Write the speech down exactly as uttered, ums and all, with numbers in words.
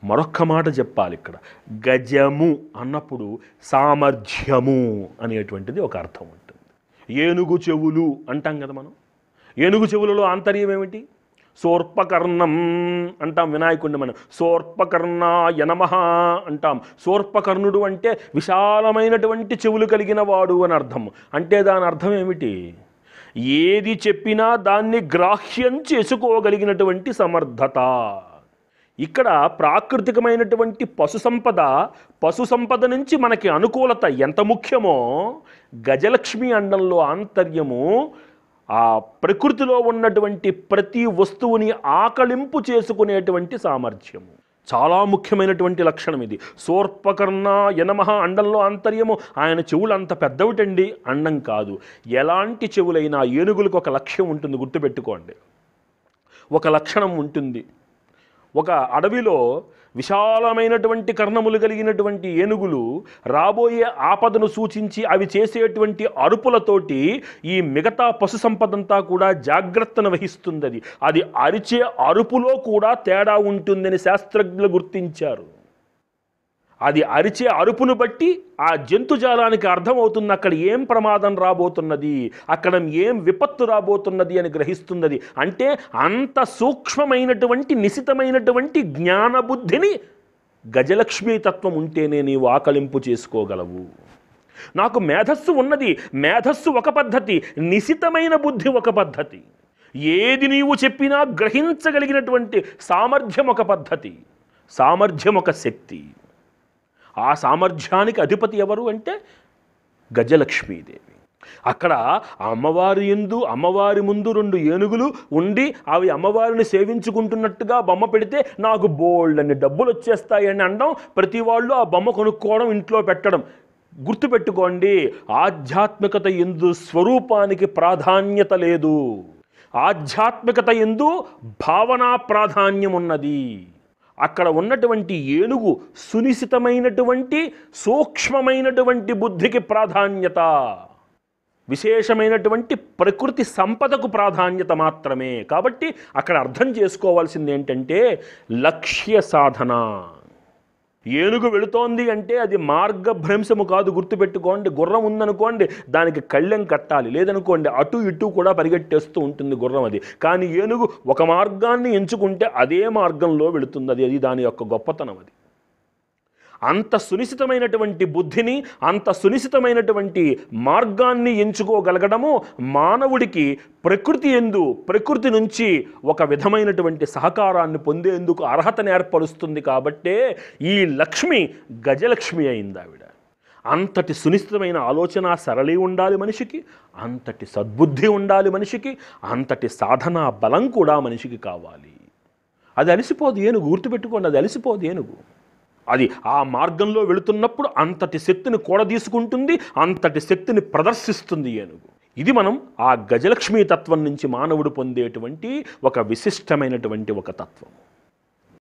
మరొక్క మాట చెప్పాలి ఇక్కడ. గజము అన్నప్పుడు సామర్థ్యము అనేటువంటిది ఒక అర్థం ఉంటుంది. ఏనుగు చెవులు అంటాం కదా మనం. ఏనుగు చెవులలో ఆంతర్యం ఏమిటి? సోర్పకర్ణం అంటాం వినాయకుడిని మనం. సోర్పకర్ణాయ నమః అంటాం. సోర్పకర్ణుడు అంటే విశాలమైనటువంటి చెవులు కలిగిన వాడు అని అర్థం. అంటే దాని అర్థం ఏమిటి? ఏది చెప్పినా దాన్ని గ్రాహ్యం చేసుకోగలిగినటువంటి సమర్థత. ఇక్కడ ప్రాకృతికమైనటువంటి పశు సంపద, పశు సంపద నుంచి మనకి అనుకూలత ఎంత ముఖ్యమో గజలక్ష్మి అండంలో ఆంతర్యము ఆ ప్రకృతిలో ఉన్నటువంటి ప్రతి వస్తువుని ఆకలింపు చేసుకునేటువంటి సామర్థ్యము చాలా ముఖ్యమైనటువంటి లక్షణం ఇది. సోర్పకర్ణాయ నమః అండంలో ఆంతర్యము. ఆయన చెవులు అంత పెద్దవిటండి అండం కాదు. ఎలాంటి చెవులైనా ఏనుగులకు ఒక లక్ష్యం ఉంటుంది, గుర్తుపెట్టుకోండి. ఒక లక్షణం ఉంటుంది. ఒక అడవిలో విశాలమైనటువంటి కర్ణములు కలిగినటువంటి ఏనుగులు రాబోయే ఆపదను సూచించి అవి చేసేటువంటి అరుపులతోటి ఈ మిగతా పశు సంపదంతా కూడా జాగ్రత్తను వహిస్తుంది. అది అది అరిచే అరుపులో కూడా తేడా ఉంటుందని శాస్త్రజ్ఞులు గుర్తించారు. అది అరిచే అరుపును బట్టి ఆ జంతుజాలానికి అర్థమవుతుంది అక్కడ ఏం ప్రమాదం రాబోతున్నది, అక్కడ ఏం విపత్తు రాబోతున్నది అని గ్రహిస్తున్నది. అంటే అంత సూక్ష్మమైనటువంటి నిశితమైనటువంటి జ్ఞానబుద్ధిని గజలక్ష్మీ తత్వం ఉంటేనే నీవు ఆకలింపు చేసుకోగలవు. నాకు మేధస్సు ఉన్నది, మేధస్సు ఒక పద్ధతి, నిశితమైన బుద్ధి ఒక పద్ధతి. ఏది నీవు చెప్పినా గ్రహించగలిగినటువంటి సామర్థ్యం ఒక పద్ధతి, సామర్థ్యం ఒక శక్తి. ఆ సామర్థ్యానికి అధిపతి ఎవరు అంటే గజలక్ష్మీదేవి. అక్కడ అమ్మవారి యందు అమ్మవారి ముందు రెండు ఏనుగులు ఉండి అవి అమ్మవారిని సేవించుకుంటున్నట్టుగా బొమ్మ పెడితే నాకు బోల్డ్ అన్ని డబ్బులు వచ్చేస్తాయని అనడం, ప్రతి వాళ్ళు ఆ బొమ్మ కొనుక్కోవడం, ఇంట్లో పెట్టడం. గుర్తుపెట్టుకోండి, ఆధ్యాత్మికత యందు స్వరూపానికి ప్రాధాన్యత లేదు, ఆధ్యాత్మికత యందు భావనా ప్రాధాన్యం ఉన్నది. అక్కడ ఉన్నటువంటి ఏనుగు సునిశితమైనటువంటి సూక్ష్మమైనటువంటి బుద్ధికి ప్రాధాన్యత, విశేషమైనటువంటి ప్రకృతి సంపదకు ప్రాధాన్యత మాత్రమే. కాబట్టి అక్కడ అర్థం చేసుకోవాల్సింది ఏంటంటే లక్ష్య సాధన. ఏనుగు వెళుతోంది అంటే అది మార్గభ్రంశము కాదు, గుర్తుపెట్టుకోండి. గుర్రం ఉందనుకోండి దానికి కళ్ళెం కట్టాలి, లేదనుకోండి అటు ఇటు కూడా పరిగెట్టేస్తూ ఉంటుంది గుర్రం. అది కానీ ఏనుగు ఒక మార్గాన్ని ఎంచుకుంటే అదే మార్గంలో వెళుతుంది. అది అది దాని యొక్క గొప్పతనం. అది అంత సునిశితమైనటువంటి బుద్ధిని, అంత సునిశితమైనటువంటి మార్గాన్ని ఎంచుకోగలగడము మానవుడికి ప్రకృతి యందు ప్రకృతి నుంచి ఒక విధమైనటువంటి సహకారాన్ని పొందేందుకు అర్హతను ఏర్పరుస్తుంది. కాబట్టే ఈ లక్ష్మి గజలక్ష్మి అయింది. ఆవిడ అంతటి సునిశ్చితమైన ఆలోచన సరళి ఉండాలి మనిషికి, అంతటి సద్బుద్ధి ఉండాలి మనిషికి, అంతటి సాధనా బలం కూడా మనిషికి కావాలి. అది అలసిపోదు ఏనుగు, గుర్తుపెట్టుకోండి. అది అలసిపోదు ఏనుగు. అది ఆ మార్గంలో వెళుతున్నప్పుడు అంతటి శక్తిని కూడదీసుకుంటుంది, అంతటి శక్తిని ప్రదర్శిస్తుంది ఏనుగు. ఇది మనం ఆ గజలక్ష్మీ తత్వం నుంచి మానవుడు పొందేటువంటి ఒక విశిష్టమైనటువంటి ఒక తత్వం.